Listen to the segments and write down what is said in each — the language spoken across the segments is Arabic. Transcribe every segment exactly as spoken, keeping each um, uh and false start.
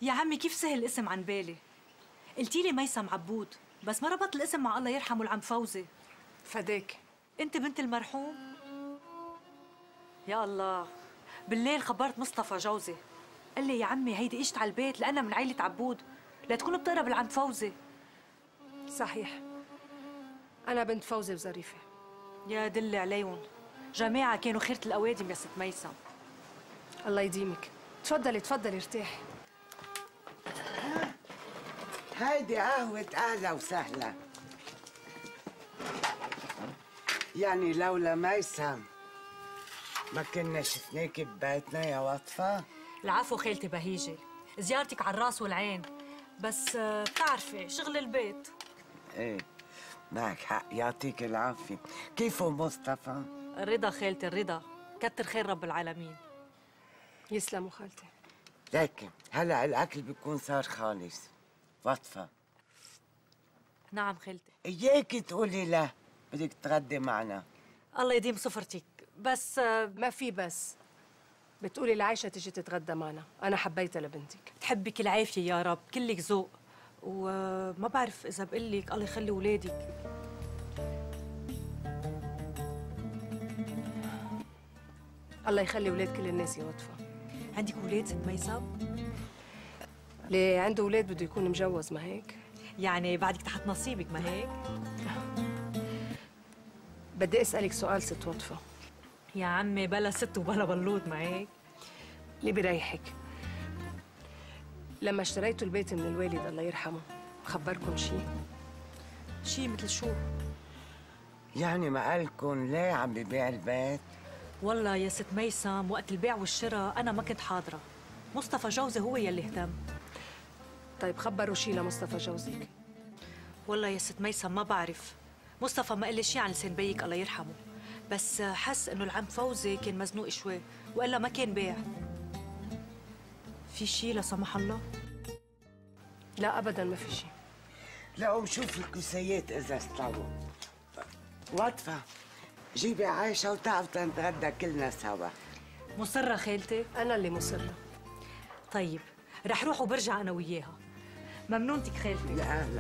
يا عمي كيف سهل الاسم عن بالي؟ قلتي لي ميسم عبود، بس ما ربط الاسم مع الله يرحمه العم فوزي. فداك. انت بنت المرحوم؟ يا الله، بالليل خبرت مصطفى جوزي، قال لي يا عمي هيدي اجت على البيت لأنها من عيلة عبود، لا تكون بتقرب لعند فوزي. صحيح، أنا بنت فوزي وظريفة. يا دلي عليهم، جماعة كانوا خيرة الأوادم يا ست ميسم. الله يديمك. تفضلي تفضلي ارتاحي. هيدي قهوة أهلا وسهلا. يعني لولا ميسم ما كنا شفناكي ببيتنا يا وطفة. العفو خالتي بهيجة، زيارتك على الراس والعين، بس بتعرفي شغل البيت. ايه معك حق، يعطيك العافية. كيفه مصطفى؟ الرضا خالتي الرضا، كتر خير رب العالمين. يسلموا خالتي. لكن هلا الأكل بيكون صار خالص. وطفة. نعم خالتي. إياكي تقولي لا، بدك تغدي معنا. الله يديم صفرتك، بس ما في بس. بتقولي لعيشة تيجي تتغدى معنا، أنا حبيتها لبنتك. تحبك العافية يا رب، كلك ذوق، وما بعرف إذا بقلك الله يخلي ولادك. الله يخلي ولاد كل الناس يا وطفة. عندك ولاد ست ميسم؟ ليه عنده ولاد بده يكون مجوز، ما هيك؟ يعني بعدك تحت نصيبك، ما هيك؟ بدي أسألك سؤال ست وطفة. يا عمي بلا ست وبلا بلوط، ما هيك؟ اللي بريحك، لما اشتريتوا البيت من الوالد الله يرحمه خبركم شيء؟ شيء مثل شو؟ يعني ما قالكن ليه عم ببيع البيت؟ والله يا ست ميسم وقت البيع والشراء أنا ما كنت حاضرة، مصطفى جوزي هو يلي اهتم. طيب خبروا شيء لمصطفى جوزك؟ والله يا ست ميسم ما بعرف، مصطفى ما قال لي شيء عن لسان بيك الله يرحمه، بس حس إنه العم فوزي كان مزنوق شوي وإلا ما كان بيع. في شيء لا سمح الله؟ لا أبداً ما في شيء. لا وشوفي الكوسيات إذا استووا. وطفة جيبي عايشة وتعالوا نتغدى كلنا سوا. مصرة خالتي؟ أنا اللي مصرة. طيب رح روح وبرجع أنا وياها. ممنونتك خالتي. يا أهلا.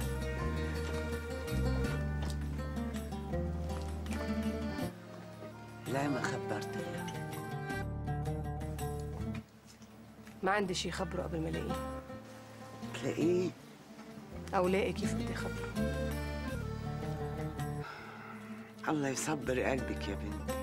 لا ما خبرتها. ما عندي شيء خبره قبل ما الاقيه. تلاقيه؟ أو لاقي كيف بدي خبره. الله يصبر قلبك يا بنتي.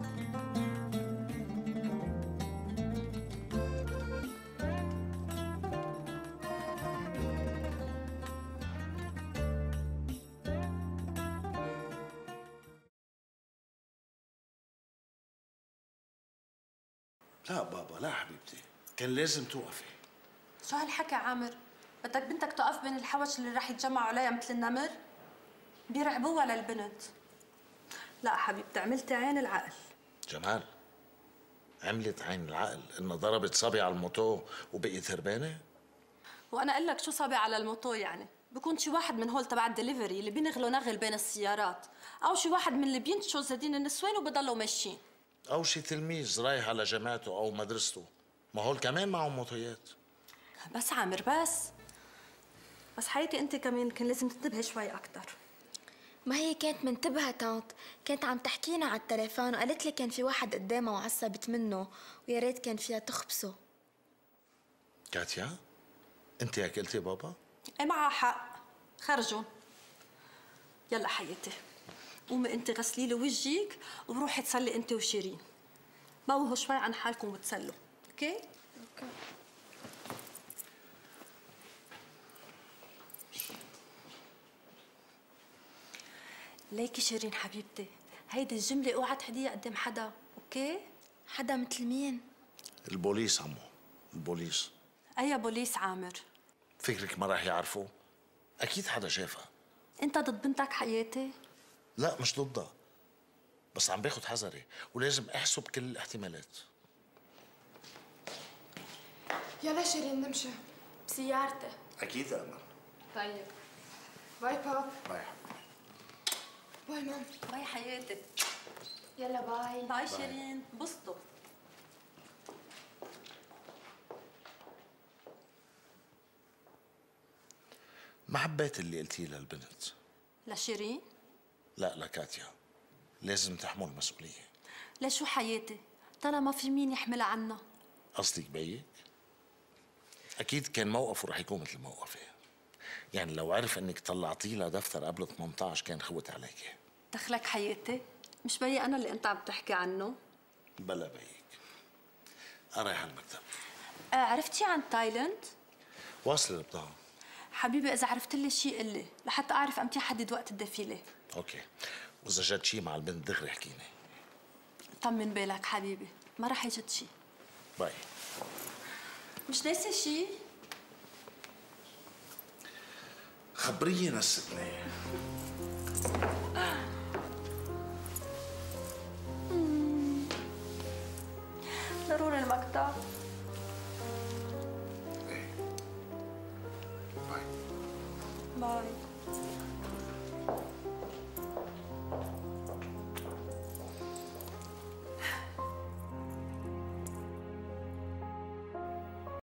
لا بابا لا حبيبتي، كان لازم توقفي. شو هالحكي عامر؟ بدك بنتك تقف بين الحوش اللي رح يتجمعوا عليها مثل النمر؟ بيرعبوها للبنت. لا حبيبتي عملتي عين العقل. جمال عملت عين العقل انها ضربت صبي على الموتو وبقيت هربانه؟ وانا اقول لك شو صابي على الموتو يعني؟ بكون شي واحد من هول تبع الدليفري اللي بينغلوا نغل بين السيارات، او شي واحد من اللي بينتشوا زادين النسوان وبضلوا ماشيين، او شي تلميذ رايح على جامعته او مدرسته، ما هول كمان معهم موتويات. بس عامر بس بس حياتي انت كمان كان لازم تنتبهي شوي اكثر. ما هي كانت منتبهة تانت، كانت عم تحكينا على التليفون وقالت لي كان في واحد قدامها وعصبت منه ويا ريت كان فيها تخبصه. كاتيا انت هيك قلتي بابا؟ ايه معها حق، خرجوا. يلا حياتي قومي انت غسلي لي وجهك وروحي تسلي انت وشيرين، موهوا شوي عن حالكم وتسلوا. اوكي؟ اوكي. ليكي شيرين حبيبتي، هيدي الجملة اوعى تحديها قدام حدا، اوكي؟ حدا مثل مين؟ البوليس عمو، البوليس. أي بوليس عامر؟ فكرك ما راح يعرفوا؟ أكيد حدا شافها. أنت ضد بنتك حياتي؟ لا مش ضدها، بس عم باخد حذري ولازم أحسب كل الاحتمالات. يلا شيرين نمشي بسيارتي. أكيد يا أمل. طيب باي باب. باي باي مام. باي حياتي. يلا باي. باي شيرين، بسطوا. ما حبيت اللي قلتيه للبنت. لشيرين؟ لا لكاتيا، لازم تحمل مسؤولية. لشو حياتي؟ ترى ما في مين يحملها عنا. قصدك بيك؟ أكيد كان موقفه رح يكون مثل موقفي. يعني لو عرف إنك طلعتي له دفتر قبل ثمانية عشر كان خوت عليكي. دخلك حياتي؟ مش بيي أنا اللي أنت عم تحكي عنه؟ بلا بيك. أرايح على المكتب. آه عرفتي عن تايلاند؟ واصل البضاعة. حبيبي إذا عرفت لي شيء قل لي لحتى أعرف أمتى أحدد وقت الدفيلة. أوكي، وإذا جد شيء مع البنت دغري احكيني. طمن بالك حبيبي، ما رح يجد شيء. باي. مش ناسي شيء؟ خبرينا الستنية. ضروري المكتب. ايه باي. باي.